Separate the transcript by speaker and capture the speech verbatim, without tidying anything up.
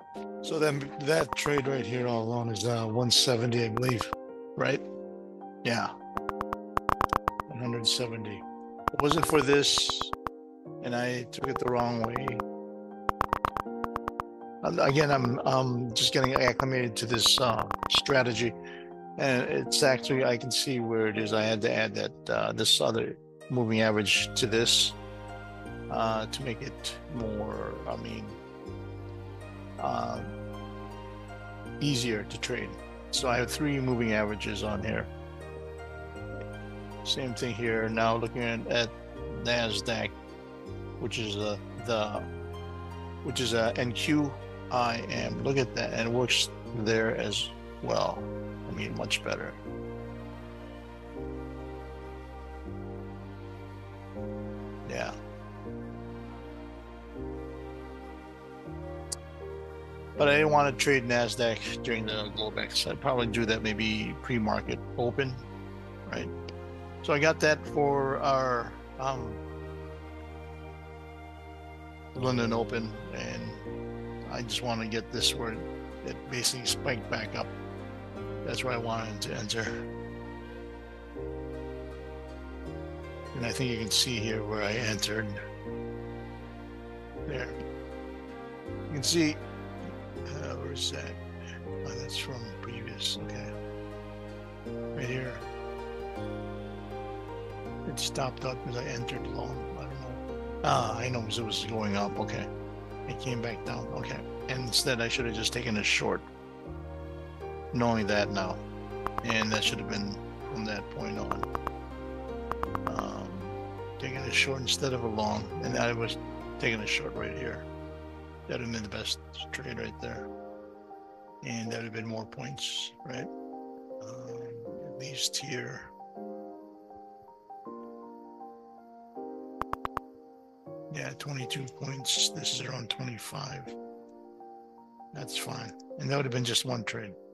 Speaker 1: So then that trade right here all alone is uh, one seventy, I believe, right? Yeah, one seventy. It wasn't for this, and I took it the wrong way. Um, again, I'm um, just getting acclimated to this uh, strategy, and it's actually, I can see where it is. I had to add that uh, this other moving average to this uh, to make it more, I mean, uh, easier to trade. So I have three moving averages on here. Same thing here. Now looking at, at NASDAQ, which is a, the which is a N Q I M. Look at that, and it works there as well. I mean, much better. Yeah. But I didn't want to trade NASDAQ during the Globex. I'd probably do that maybe pre-market open, right? So I got that for our um, London Open, and I just want to get this where it basically spiked back up. That's where I wanted to enter. And I think you can see here where I entered. There. You can see, uh, where's that? Oh, that's from previous, okay. Right here. It stopped up because I entered long. I don't know. Ah, I know, because it was going up. Okay. It came back down. Okay. And instead, I should have just taken a short. Knowing that now. And that should have been from that point on. Um, taking a short instead of a long. And I was taking a short right here. That would have been the best trade right there. And that would have been more points, right? Um, at least here. Yeah, twenty-two points. This is around twenty-five. That's fine. And that would have been just one trade.